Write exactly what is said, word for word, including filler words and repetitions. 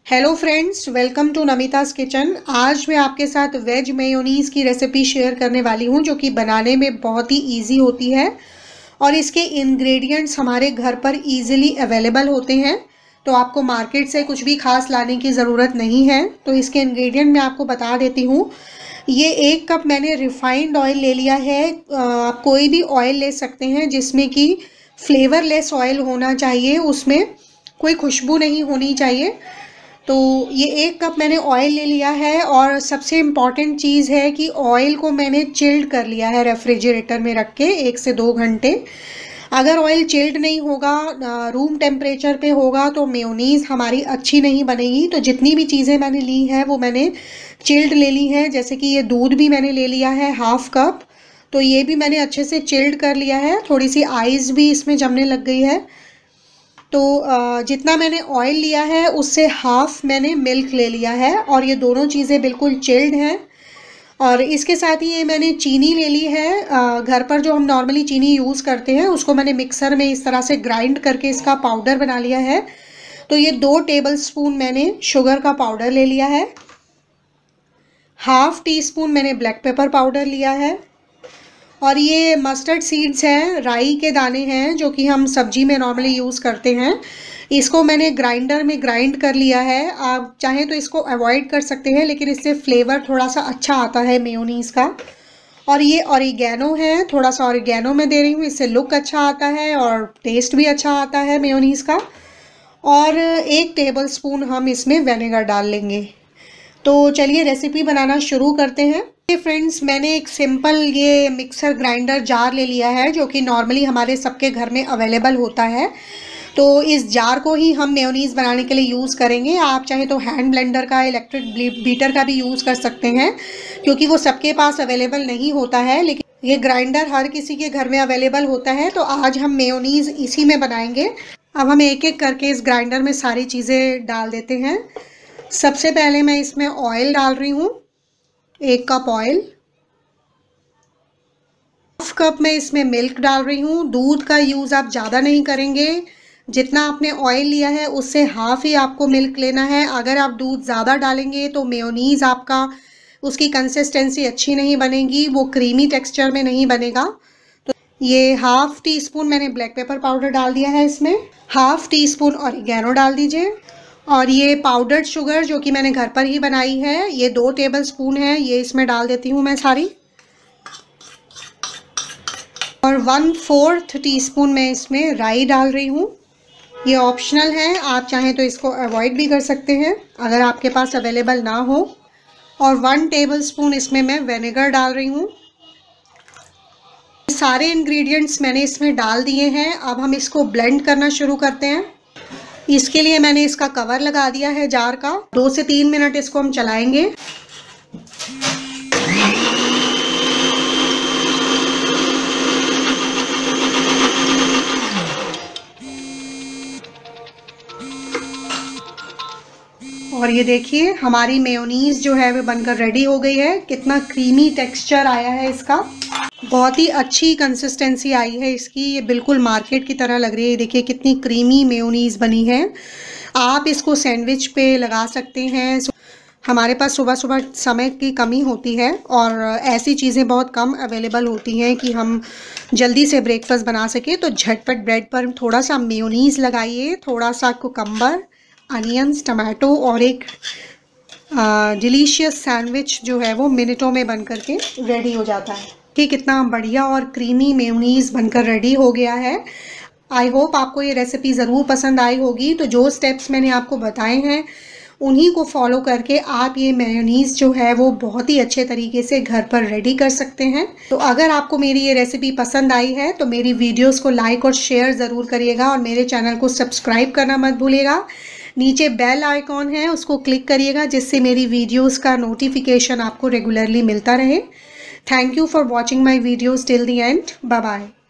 Hello friends, welcome to Namita's kitchen. आज मैं आपके साथ वेज मेयोनीज़ की रेसिपी शेयर करने वाली हूं, जो कि बनाने में बहुत ही इजी होती है और इसके इंग्रेडिएंट्स हमारे घर पर इजीली अवेलेबल होते हैं। तो आपको मार्केट से कुछ भी खास लाने की ज़रूरत नहीं है। तो इसके इंग्रेडिएंट मैं आपको बता देती हूँ। ये एक कप मैंने रिफाइंड ऑयल ले लिया है। आप कोई भी ऑयल ले सकते हैं जिसमें कि फ्लेवरलेस ऑयल होना चाहिए, उसमें कोई खुशबू नहीं होनी चाहिए। तो ये एक कप मैंने ऑयल ले लिया है और सबसे इम्पॉर्टेंट चीज़ है कि ऑयल को मैंने चिल्ड कर लिया है रेफ्रिजरेटर में रख के एक से दो घंटे। अगर ऑयल चिल्ड नहीं होगा, रूम टेम्परेचर पे होगा, तो मेयोनीज़ हमारी अच्छी नहीं बनेगी। तो जितनी भी चीज़ें मैंने ली हैं वो मैंने चिल्ड ले ली है। जैसे कि ये दूध भी मैंने ले लिया है हाफ कप, तो ये भी मैंने अच्छे से चिल्ड कर लिया है। थोड़ी सी आइस भी इसमें जमने लग गई है। तो जितना मैंने ऑयल लिया है उससे हाफ मैंने मिल्क ले लिया है और ये दोनों चीज़ें बिल्कुल चिल्ड हैं। और इसके साथ ही ये मैंने चीनी ले ली है। घर पर जो हम नॉर्मली चीनी यूज़ करते हैं उसको मैंने मिक्सर में इस तरह से ग्राइंड करके इसका पाउडर बना लिया है। तो ये दो टेबल स्पून मैंने शुगर का पाउडर ले लिया है। हाफ टी स्पून मैंने ब्लैक पेपर पाउडर लिया है। और ये मस्टर्ड सीड्स हैं, राई के दाने हैं, जो कि हम सब्जी में नॉर्मली यूज़ करते हैं। इसको मैंने ग्राइंडर में ग्राइंड कर लिया है। आप चाहें तो इसको अवॉइड कर सकते हैं, लेकिन इससे फ्लेवर थोड़ा सा अच्छा आता है मेयोनीज़ का। और ये ऑरिगेनो है, थोड़ा सा ऑरिगेनो मैं दे रही हूँ, इससे लुक अच्छा आता है और टेस्ट भी अच्छा आता है मेयोनीज़ का। और एक टेबल स्पून हम इसमें विनेगर डाल लेंगे। तो चलिए रेसिपी बनाना शुरू करते हैं। फ्रेंड्स, मैंने एक सिंपल ये मिक्सर ग्राइंडर जार ले लिया है, जो कि नॉर्मली हमारे सबके घर में अवेलेबल होता है। तो इस जार को ही हम मेयोनीज़ बनाने के लिए यूज़ करेंगे। आप चाहे तो हैंड ब्लेंडर का, इलेक्ट्रिक बीटर का भी यूज़ कर सकते हैं, क्योंकि वो सबके पास अवेलेबल नहीं होता है। लेकिन ये ग्राइंडर हर किसी के घर में अवेलेबल होता है। तो आज हम मेयोनीज़ इसी में बनाएंगे। अब हम एक एक करके इस ग्राइंडर में सारी चीज़ें डाल देते हैं। सबसे पहले मैं इसमें ऑयल डाल रही हूँ, एक कप ऑयल। हाफ कप मैं इसमें मिल्क डाल रही हूँ। दूध का यूज़ आप ज़्यादा नहीं करेंगे, जितना आपने ऑयल लिया है उससे हाफ ही आपको मिल्क लेना है। अगर आप दूध ज़्यादा डालेंगे तो मेयोनीज़ आपका उसकी कंसिस्टेंसी अच्छी नहीं बनेगी, वो क्रीमी टेक्सचर में नहीं बनेगा। तो ये हाफ टी स्पून मैंने ब्लैक पेपर पाउडर डाल दिया है इसमें। हाफ टी स्पून ऑरिगेनो डाल दीजिए। और ये पाउडर्ड शुगर जो कि मैंने घर पर ही बनाई है, ये दो टेबल स्पून है, ये इसमें डाल देती हूँ मैं सारी। और वन फोर्थ टीस्पून मैं इसमें राई डाल रही हूँ। ये ऑप्शनल है, आप चाहें तो इसको अवॉइड भी कर सकते हैं अगर आपके पास अवेलेबल ना हो। और वन टेबल स्पून इसमें मैं विनेगर डाल रही हूँ। सारे इंग्रेडिएंट्स मैंने इसमें डाल दिए हैं। अब हम इसको ब्लेंड करना शुरू करते हैं। इसके लिए मैंने इसका कवर लगा दिया है जार का। दो से तीन मिनट इसको हम चलाएंगे। और ये देखिए हमारी मेयोनीज़ जो है वो बनकर रेडी हो गई है। कितना क्रीमी टेक्सचर आया है इसका, बहुत ही अच्छी कंसिस्टेंसी आई है इसकी। ये बिल्कुल मार्केट की तरह लग रही है। देखिए कितनी क्रीमी मेयोनीज़ बनी है। आप इसको सैंडविच पे लगा सकते हैं। हमारे पास सुबह सुबह समय की कमी होती है और ऐसी चीज़ें बहुत कम अवेलेबल होती हैं कि हम जल्दी से ब्रेकफास्ट बना सकें। तो झटपट ब्रेड पर थोड़ा सा मेयोनीज़ लगाइए, थोड़ा सा कुकम्बर, अनियंस, टमाटो और एक डिलीशियस सैंडविच जो है वो मिनटों में बन करके रेडी हो जाता है। कि कितना बढ़िया और क्रीमी मेयोनीज़ बनकर रेडी हो गया है। आई होप आपको ये रेसिपी ज़रूर पसंद आई होगी। तो जो स्टेप्स मैंने आपको बताए हैं उन्हीं को फॉलो करके आप ये मेयोनीज़ जो है वो बहुत ही अच्छे तरीके से घर पर रेडी कर सकते हैं। तो अगर आपको मेरी ये रेसिपी पसंद आई है तो मेरी वीडियोज़ को लाइक और शेयर ज़रूर करिएगा और मेरे चैनल को सब्सक्राइब करना मत भूलिएगा। नीचे बेल आइकॉन है, उसको क्लिक करिएगा, जिससे मेरी वीडियोज़ का नोटिफिकेशन आपको रेगुलरली मिलता रहे। Thank you for watching my videos till the end. Bye bye.